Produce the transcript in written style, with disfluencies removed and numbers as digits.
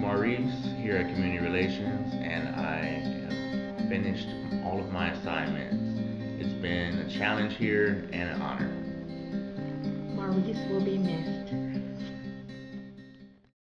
Omar Reeves here at Community Relations, and I have finished all of my assignments. It's been a challenge here and an honor. Maurice will be missed.